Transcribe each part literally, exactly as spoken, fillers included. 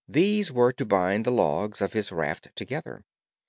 These were to bind the logs of his raft together.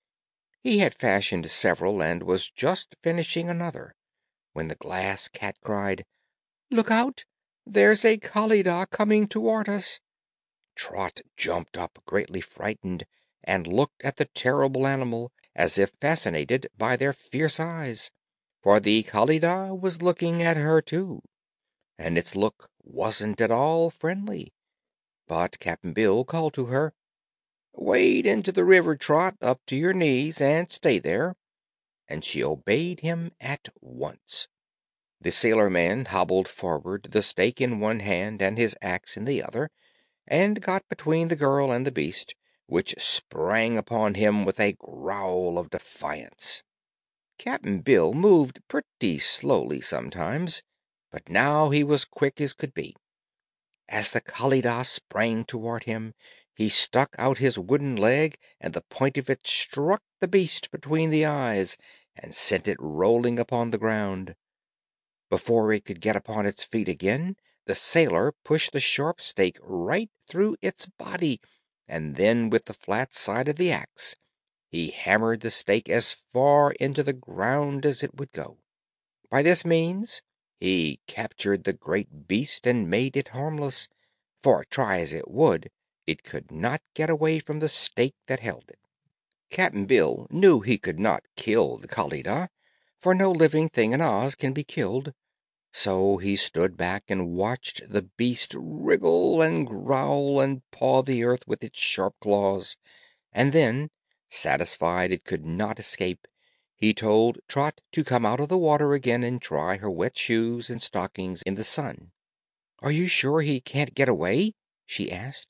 He had fashioned several, and was just finishing another, when the Glass Cat cried, "Look out! There's a Kalidah coming toward us!" Trot jumped up, greatly frightened, and looked at the terrible animal, as if fascinated by their fierce eyes. For the Kalidah was looking at her too, and its look wasn't at all friendly. But Cap'n Bill called to her: "Wade into the river, Trot, up to your knees, and stay there," and she obeyed him at once. The sailor man hobbled forward, the stake in one hand and his axe in the other, and got between the girl and the beast, which sprang upon him with a growl of defiance. Cap'n Bill moved pretty slowly sometimes, but now he was quick as could be. As the Kalidah sprang toward him, he stuck out his wooden leg, and the point of it struck the beast between the eyes and sent it rolling upon the ground. Before it could get upon its feet again, the sailor pushed the sharp stake right through its body, and then with the flat side of the axe he hammered the stake as far into the ground as it would go. By this means he captured the great beast and made it harmless, for, try as it would, it could not get away from the stake that held it. Cap'n Bill knew he could not kill the Kalidah, for no living thing in Oz can be killed. So he stood back and watched the beast wriggle and growl and paw the earth with its sharp claws, and then, satisfied it could not escape, he told Trot to come out of the water again and dry her wet shoes and stockings in the sun. "Are you sure he can't get away?" she asked.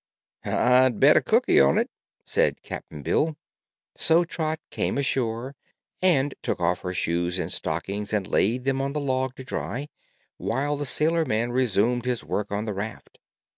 "I'd bet a cookie on it," said Cap'n Bill. So Trot came ashore and took off her shoes and stockings and laid them on the log to dry, while the sailor man resumed his work on the raft.